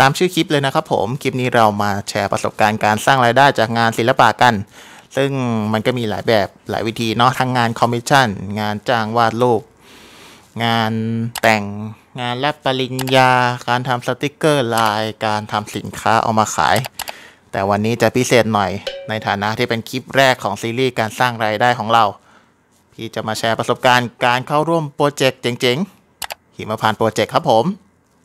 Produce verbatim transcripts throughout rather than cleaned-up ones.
ตามชื่อคลิปเลยนะครับผมคลิปนี้เรามาแชร์ประสบการณ์การสร้างรายได้จากงานศิลปะกันซึ่งมันก็มีหลายแบบหลายวิธีเนาะทั้งงานคอมมิชชั่นงานจ้างวาดรูปงานแต่งงานรับปริญญาการทำสติกเกอร์ลายการทำสินค้าเอามาขายแต่วันนี้จะพิเศษหน่อยในฐานะที่เป็นคลิปแรกของซีรีส์การสร้างรายได้ของเราพี่จะมาแชร์ประสบการณ์การเข้าร่วมโปรเจกต์เจ๋งๆหิมพานต์โปรเจกต์ครับผม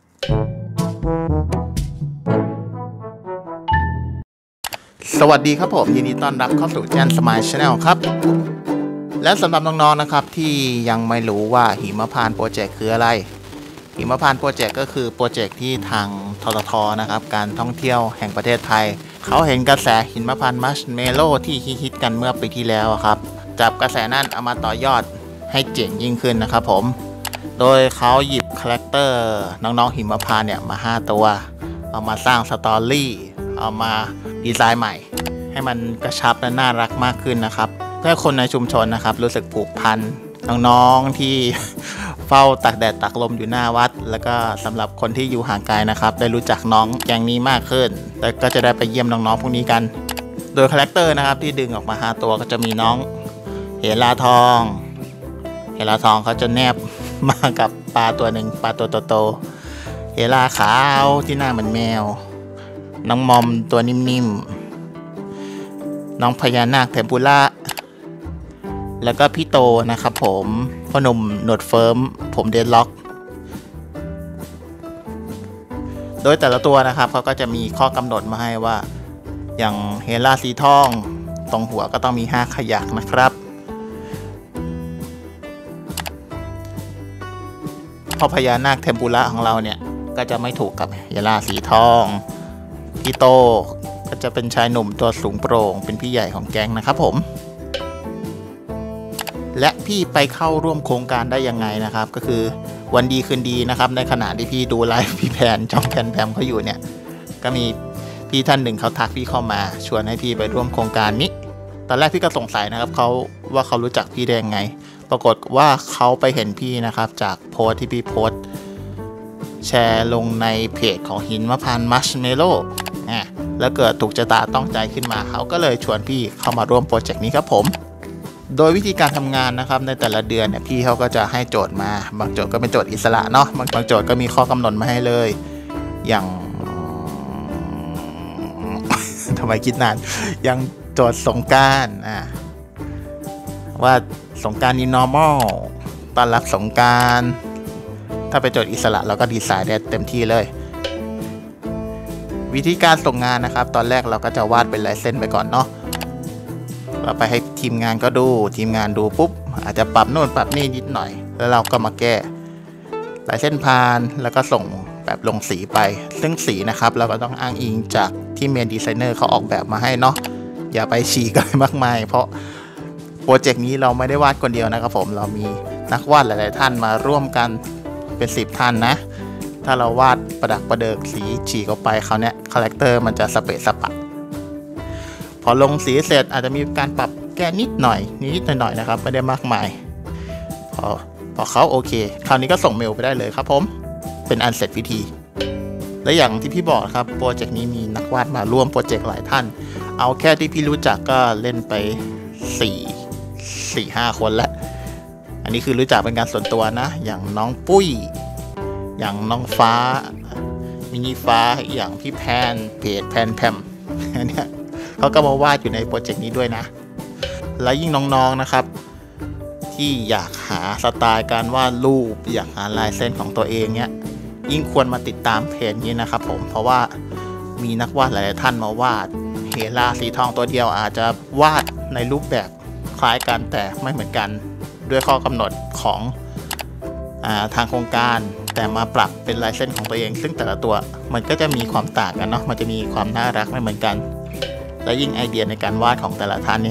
สวัสดีครับผมยินดีต้อนรับเข้าสู่แจนสมายชาแนลครับและสำหรับน้องๆนะครับที่ยังไม่รู้ว่าหิมพานต์โปรเจกต์คืออะไรหิมพานต์โปรเจกต์ก็คือโปรเจกต์ที่ทางทททนะครับการท่องเที่ยวแห่งประเทศไทยเขาเห็นกระแสหิมพานต์มัชเมลโล่ที่ฮิตๆกันเมื่อปีที่แล้วครับจับกระแสนั้นเอามาต่อยอดให้เจ๋งยิ่งขึ้นนะครับผมโดยเขาหยิบคาแรคเตอร์น้องๆหิมพานต์เนี่ยมาห้าตัวเอามาสร้างสตอรี่เอามาดีไซน์ใหม่ให้มันกระชับและน่ารักมากขึ้นนะครับเพื่อคนในชุมชนนะครับรู้สึกผูกพันน้องๆที่เฝ้าตากแดดตากลมอยู่หน้าวัดแล้วก็สำหรับคนที่อยู่ห่างไกลนะครับได้รู้จักน้องแก๊งนี้มากขึ้นแต่ก็จะได้ไปเยี่ยมน้องๆพวกนี้กันโดยคาแรคเตอร์นะครับที่ดึงออกมาห้าตัวก็จะมีน้องเฮราทองเฮราทองเขาจะแนบมากับปลาตัวหนึ่งปลาตัวโตๆเฮราขาวที่หน้าเหมือนแมวน้องมอมตัวนิ่มๆน้องพญานาคเทมปุระแล้วก็พี่โตนะครับผมพ่อหนุ่มหนวดเฟิร์มผมเดดล็อกโดยแต่ละตัวนะครับเขาก็จะมีข้อกำหนดมาให้ว่าอย่างเฮราสีทองตรงหัวก็ต้องมีห้าขยักนะครับพ่อพญานาคเทมปุระของเราเนี่ยก็จะไม่ถูกกับเฮราสีทองพี่โตก็จะเป็นชายหนุ่มตัวสูงโปร่งเป็นพี่ใหญ่ของแก๊งนะครับผมและพี่ไปเข้าร่วมโครงการได้ยังไงนะครับก็คือวันดีคืนดีนะครับในขณะที่พี่ดูไลฟ์พี่แพนช่องแพนแพมเขาอยู่เนี่ยก็มีพี่ท่านหนึ่งเขาทักพี่เข้ามาชวนให้พี่ไปร่วมโครงการนี้ตอนแรกพี่ก็สงสัยนะครับเขาว่าเขารู้จักพี่ได้ยังไงปรากฏว่าเขาไปเห็นพี่นะครับจากโพสที่พี่โพสแชร์ลงในเพจของหินมะพร้าวมัชเมลโล่แล้วเกิดถูกชะตาต้องใจขึ้นมาเขาก็เลยชวนพี่เข้ามาร่วมโปรเจกต์นี้ครับผมโดยวิธีการทำงานนะครับในแต่ละเดือนเนี่ยพี่เขาก็จะให้โจทย์มาบางโจทย์ก็เป็นโจทย์อิสระเนาะบางโจทย์ก็มีข้อกำหนดมาให้เลยอย่าง ทำไมคิดนานอย่างโจทย์สงกรานต์อ่ะว่าสงกรานต์ new normal ต้อนรับสงกรานต์ถ้าเป็นโจทย์อิสระเราก็ดีไซน์ได้เต็มที่เลยวิธีการส่งงานนะครับตอนแรกเราก็จะวาดเป็นลายเส้นไปก่อนเนาะเราไปให้ทีมงานก็ดูทีมงานดูปุ๊บอาจจะปรับโน่นปรับนี่นิดหน่อยแล้วเราก็มาแก้ลายเส้นพานแล้วก็ส่งแบบลงสีไปซึ่งสีนะครับเราก็ต้องอ้างอิงจากที่เมนดีไซเนอร์เขาออกแบบมาให้เนาะอย่าไปฉีกอะไรมากมายเพราะโปรเจกต์นี้เราไม่ได้วาดคนเดียวนะครับผมเรามีนักวาดหลายๆท่านมาร่วมกันเป็นสิบท่านนะถ้าเราวาดประดักประเดิกสีฉีกออกไปเขาเนี้ยคาแรคเตอร์มันจะสเปะสปะพอลงสีเสร็จอาจจะมีการปรับแก้นิดหน่อยนิดหน่อยนะครับไม่ได้มากมายพอพอเขาโอเคคราวนี้ก็ส่งเมลไปได้เลยครับผมเป็นอันเสร็จพิธีและอย่างที่พี่บอกครับโปรเจกต์นี้มีนักวาดมาร่วมโปรเจกต์หลายท่านเอาแค่ที่พี่รู้จักก็เล่นไปสี่ สี่ ห้าคนแล้วอันนี้คือรู้จักเป็นการส่วนตัวนะอย่างน้องปุ้ยอย่างน้องฟ้ามินิฟ้าอย่างพี่แพนเพจแพนแพมเนี่ยเขาก็มาวาดอยู่ในโปรเจกต์นี้ด้วยนะและยิ่งน้องๆนะครับที่อยากหาสไตล์การวาดรูปอยากหาลายเส้นของตัวเองเนี่ยยิ่งควรมาติดตามเพจนี้นะครับผมเพราะว่ามีนักวาดหลายๆท่านมาวาดเฮราสีทองตัวเดียวอาจจะวาดในรูปแบบคล้ายกันแต่ไม่เหมือนกันด้วยข้อกำหนดของอ่าทางโครงการแต่มาปรับเป็นลายเส้นของตัวเองซึ่งแต่ละตัวมันก็จะมีความต่างกันเนาะมันจะมีความน่ารักไม่เหมือนกันและยิ่งไอเดียในการวาดของแต่ละท่านนี่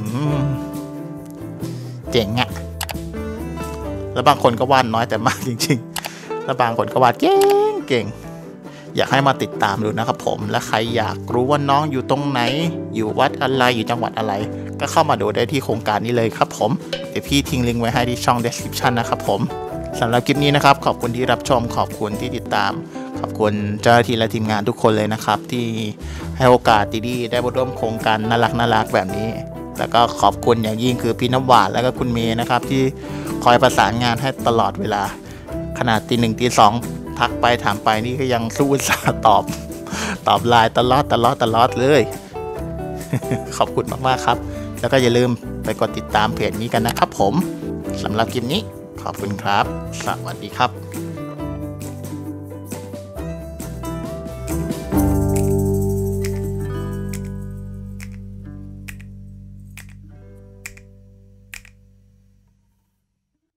เจ๋งอะแล้วบางคนก็วาดน้อยแต่มากจริงๆแล้วบางคนก็วาดเก่งเก่งอยากให้มาติดตามดูนะครับผมและใครอยากรู้ว่าน้องอยู่ตรงไหนอยู่วัดอะไรอยู่จังหวัดอะไรก็เข้ามาดูได้ที่โครงการนี้เลยครับผมเดี๋ยวพี่ทิ้งลิงก์ไว้ให้ที่ช่อง description นะครับผมสำหรับคลิปนี้นะครับขอบคุณที่รับชมขอบคุณที่ติดตามขอบคุณเจ้าหน้าที่และทีมงานทุกคนเลยนะครับที่ให้โอกาสดีๆได้มาร่วมโครงการน่ารักน่ารักแบบนี้แล้วก็ขอบคุณอย่างยิ่งคือพี่น้ำหวานแล้วก็คุณเมย์นะครับที่คอยประสานงานให้ตลอดเวลาขนาดตีหนึ่งตีสองทักไปถามไปนี่ก็ยังสู้สาตอบตอบไลน์ตลอดตลอดตลอดเลย ขอบคุณมากๆครับแล้วก็อย่าลืมไปกดติดตามเพจนี้กันนะครับผมสำหรับคลิปนี้ขอบคุณครับสวัสดีครับ